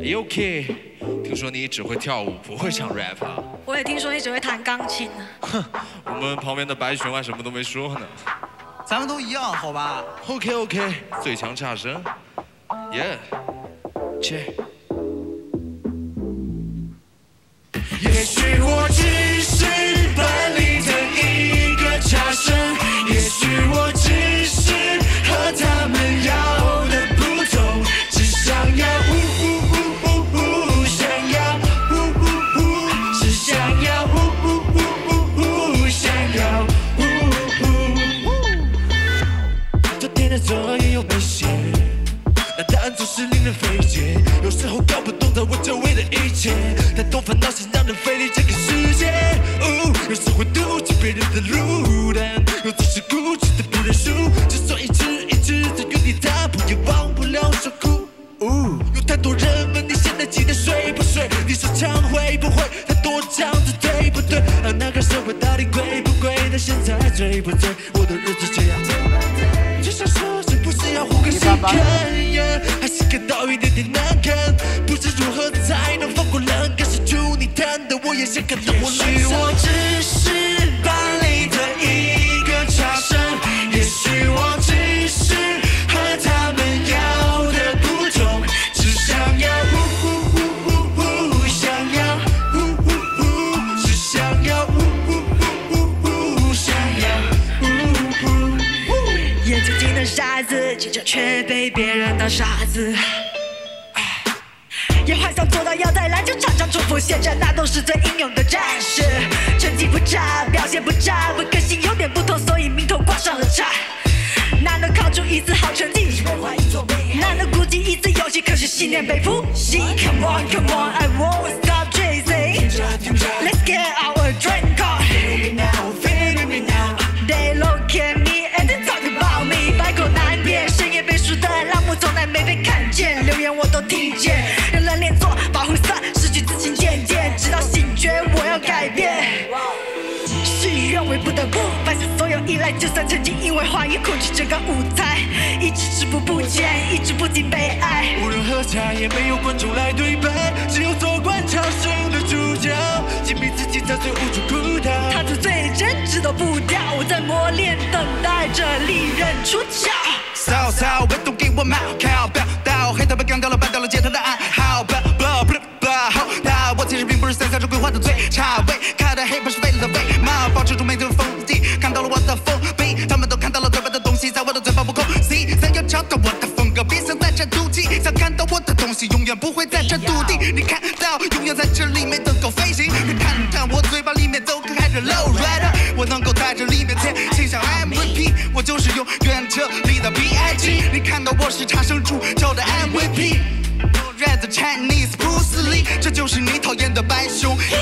Hey OK， 听说你只会跳舞，不会唱 rap 啊？ 我也听说你只会弹钢琴呢。 哼，我们旁边的白熊还什么都没说呢。 咱们都一样，好吧 ？OK， 最强差生 ，Yeah， 切。 也许我只是班里的一个差生，也许我只是和他们要的不同，只想要想要只想要想要昨天的作业有没写？那答案总是令人费解，有时候搞不懂我周围的一切，太多烦恼是让人费力这个世界。有时会妒忌别人的路，但又总是固执的不认输。就算一直在原地踏步，也忘不了受苦。有太多人问你现在几点睡不睡？你说唱会不会？太多唱的对不对？那个社会到底贵不贵？但现在醉不醉？我的日子这样，就想说是不是要换个心看呀？还是感到一点点难看？不知如何才能放过栏杆？是祝你弹的，我也想看到我来。也许我只是班里的一个差生，也许我只是和他们要的不同，只想要想要只想要想要。 眼睛睛的傻子，急着却被别人当傻子。也幻想做到要在篮球场上重复现场，那都是最英勇的战士。成绩不差，表现不差，我个性有点不同，所以名头挂上了叉。哪能考出一次好成绩？哪能估计一次游戏？可是信念被复习。Come on, come on, I won't stop chasing. Let's get our dream car. Figure me now. They look at me and they talk about me. 百口难辩，深夜背书的栏目从来没被看见，留言我都听见。人人连坐，保护伞，失去自信渐渐，直到醒觉，我要改变。事与愿违，不得不放下所有依赖，就算曾经因为话语控制整个舞台，一直止步不前，一直不停被爱。 无人喝茶，也没有观众来对白，只有做官场生的主角，紧闭自己才最无处哭逃。 踏出最真挚的步调，我在磨练，等待着利刃出鞘。 骚骚，唯独给我冒靠，飙到黑头被干掉了，搬到了街头的暗号。那我其实并不是赛赛中规划的最差位，开的黑不是为了为嘛，保持住每个封地，看到了我的封闭，他们都看到了对外的东西，在我的嘴巴不空隙，想要找到我的风格，别想再战妒忌，想看到我的东西，永远不会再战笃定。你看到永远在这里面能够飞行，你看到我嘴巴里面都开着 low rider， 我能够在这里面前行像 MVP， 我就是永远这里的 BIG， 你看到我是差生主角的 MVP。Red Chinese Bruce Lee， 这就是你讨厌的白熊。